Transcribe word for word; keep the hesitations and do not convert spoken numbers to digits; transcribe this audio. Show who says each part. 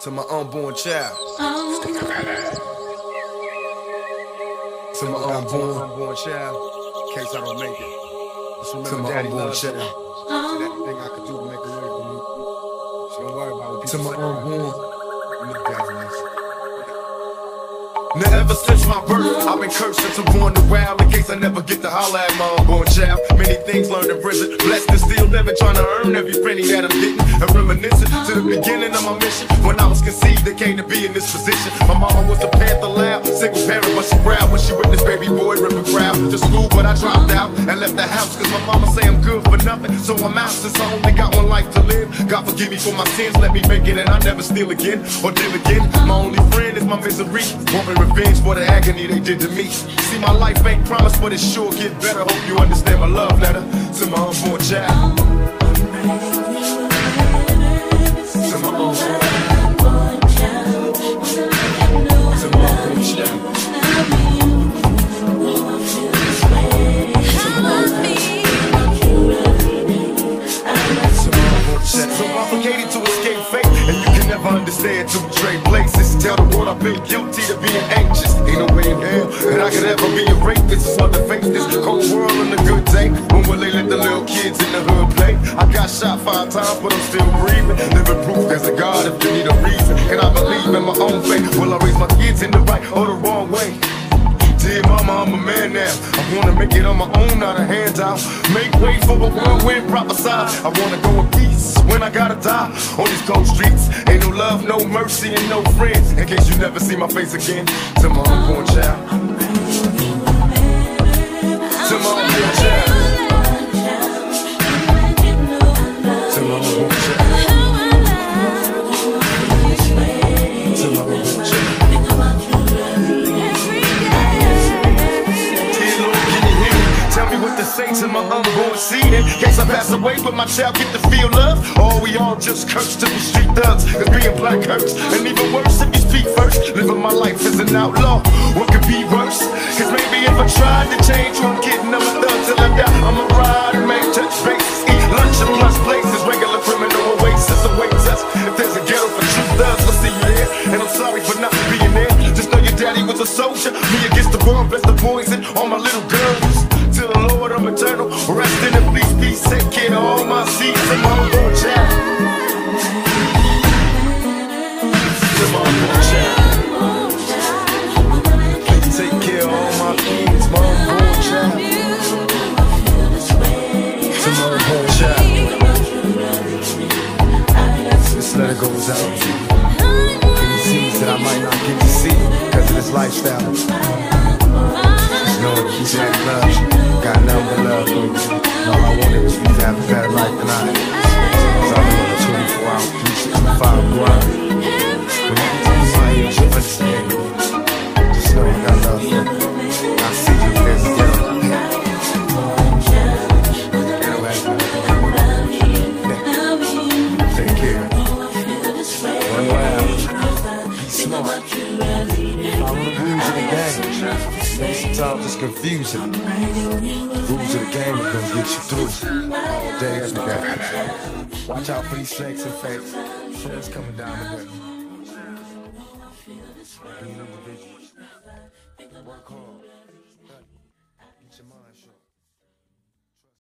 Speaker 1: To my unborn child. To my unborn, unborn child. In case I don't make it. Just remember to my daddy unborn child. To that thing I could do to make a way for me. So don't worry about what people say. To my unborn. Now ever since my birth, I've been cursed since I'm born to wild. In case I never get to holler at my unborn child. Many things learned in prison, blessed and still never trying to earn every penny that I'm getting. And reminiscing to the beginning of my mission. When I was conceived, they came to be in this position. My mama was a Panther loud, single parent, but she proud when she witnessed baby boy rip a crowd to school. But I dropped out and left the house, cause my mama say I'm good for nothing. So I'm out since I only got one life to live. God forgive me for my sins, let me make it, and I never steal again or deal again. My only friend is my misery, wanting revenge for the agony they did to me. See, my life ain't promised, but it sure get better. Hope you understand my love letter to my unborn child. To my unborn child. To my unborn child. So complicated to escape fate, and you can never understand to trade places. Tell the world I've been guilty to being anxious. Ain't no way in hell that I could ever be a rapist. It's hard to face this cold world on a good day. When will they let the little kids in the hood play? I got shot five times, but I'm still breathing. Living proof there's a God if you need a reason. And I believe in my own faith. Will I raise my kids in the right or the wrong way? Dear mama, I'm a man now. I wanna make it on my own, not a handout. Make way for a whirlwind prophesied. I wanna go in peace when I gotta die on these cold streets. Ain't no love, no mercy, and no friends. In case you never see my face again. To my unborn child. To my unborn child. To my unborn child. To my unborn child. What to say to my unborn seed in case I pass away, but my child get to feel love. Or we all just cursed to be street thugs, cause being black hurts. And even worse if you speak first. Living my life as an outlaw, what could be worse? Cause maybe if I tried to change from kidding, I'm a thug till I die. I'ma ride and make touch bases, eat lunch in lunch places. Regular criminal oasis awaits us. If there's a ghetto for true thugs, we'll see you there. And I'm sorry for not being there. Just know your daddy was a soldier. Me against the world, bless the boys and all my little girls. To the Lord, I'm eternal. Rest in the peace, peace. Take care of all my seeds and my unborn child. To my unborn child. Please take care of all my kids, my unborn child. To my unborn child. This letter goes out to you. Any seeds that I might not get to see because of this lifestyle. Just know that you daddy loves you. Got nothing but love for you. And all I wanted was for you to have a better life than I had. Cause I've been on a twenty-four hour, three sixty-five grind. When you get to my ears, you understand me. Just know I got love for you. I see you as a girl. Take care. One loud. Be smart. Follow the rules of the game. Sometimes it's confusing. The rules of the game are gonna get you through all day, every day. Watch out for these snakes and fakes. Friends coming down the way. Being individuals. Work hard.